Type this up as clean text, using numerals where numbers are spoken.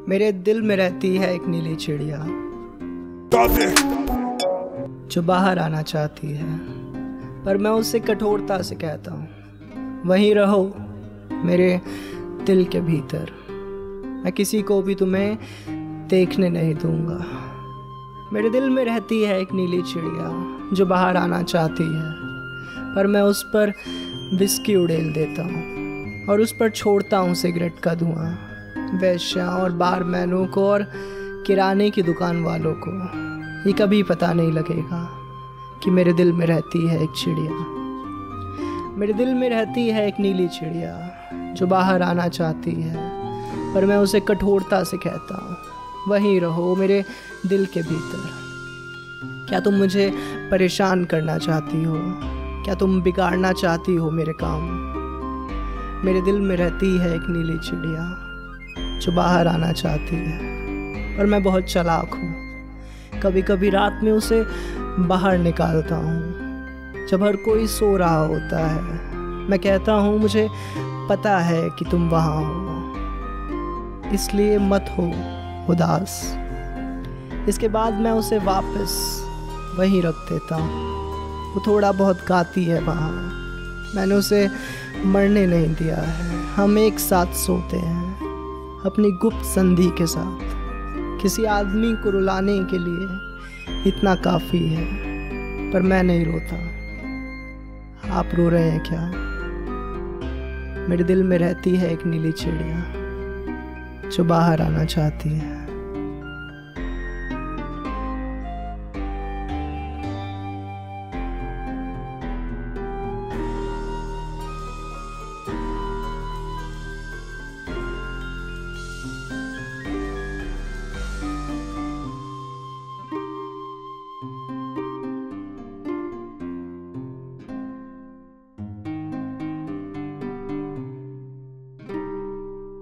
मेरे दिल में रहती है एक नीली चिड़िया जो बाहर आना चाहती है, पर मैं उससे कठोरता से कहता हूँ वहीं रहो मेरे दिल के भीतर। मैं किसी को भी तुम्हें देखने नहीं दूंगा। मेरे दिल में रहती है एक नीली चिड़िया जो बाहर आना चाहती है, पर मैं उस पर विस्की उड़ेल देता हूँ और उस पर छोड़ता हूँ सिगरेट का धुआं। वेश्या और बारमैनों को और किराने की दुकान वालों को ये कभी पता नहीं लगेगा कि मेरे दिल में रहती है एक चिड़िया। मेरे दिल में रहती है एक नीली चिड़िया जो बाहर आना चाहती है, पर मैं उसे कठोरता से कहता हूँ वहीं रहो मेरे दिल के भीतर। क्या तुम मुझे परेशान करना चाहती हो? क्या तुम बिगाड़ना चाहती हो मेरे काम? मेरे दिल में रहती है एक नीली चिड़िया जो बाहर आना चाहती है, पर मैं बहुत चालाक हूँ। कभी कभी रात में उसे बाहर निकालता हूँ जब हर कोई सो रहा होता है। मैं कहता हूँ मुझे पता है कि तुम वहाँ हो, इसलिए मत हो उदास। इसके बाद मैं उसे वापस वहीं रख देता हूँ। वो थोड़ा बहुत गाती है वहाँ। मैंने उसे मरने नहीं दिया है। हम एक साथ सोते हैं अपनी गुप्त संधि के साथ। किसी आदमी को रुलाने के लिए इतना काफ़ी है, पर मैं नहीं रोता। आप रो रहे हैं क्या? मेरे दिल में रहती है एक नीली चिड़िया जो बाहर आना चाहती है।